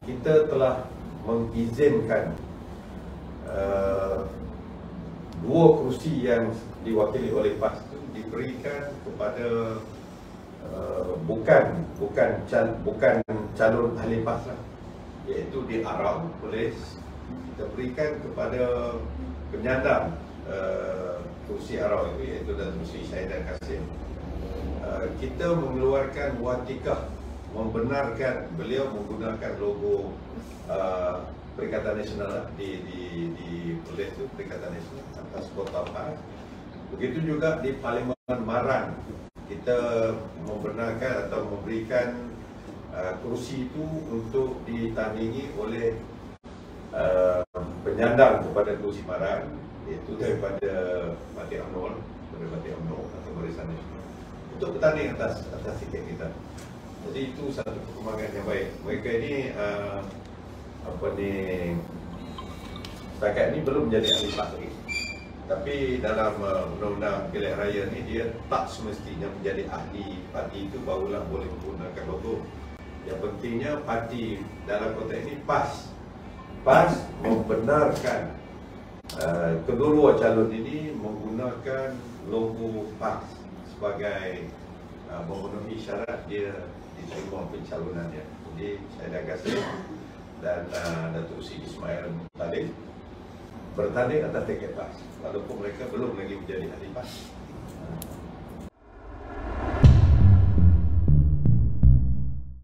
kita telah mengizinkan dua kerusi yang diwakili oleh PAS itu diberikan kepada bukan calon ahli PAS lah, iaitu di Arau boleh kita berikan kepada penyandang kerusi Arau itu, iaitu Datuk Seri Syahidan Kasim. Kita mengeluarkan watikah membenarkan beliau menggunakan logo Perikatan Nasional di Perlis itu, Perikatan Nasional atas Kota PAS. Begitu juga di Parlimen Marang, kita membenarkan atau memberikan kerusi itu untuk ditandingi oleh penyandang kepada kerusi Marang, iaitu daripada Batik UMNO atau Barisan Nasional, untuk bertanding atas tiket kita. Jadi itu satu perkembangan yang baik. Mereka ini setakat ini belum menjadi ahli PAS lagi. Tapi dalam undang-undang pilihan raya ni, dia tak semestinya menjadi ahli parti itu barulah boleh menggunakan logo. Yang pentingnya parti dalam konteks ini PAS membenarkan kedua-dua calon ini menggunakan logo PAS sebagai memenuhi syarat dia diterima pencalonannya. Jadi Syahidan Kasim dan Datuk Seri Ismail Talib bertanding atas tiket PAS walaupun mereka belum lagi menjadi ahli PAS.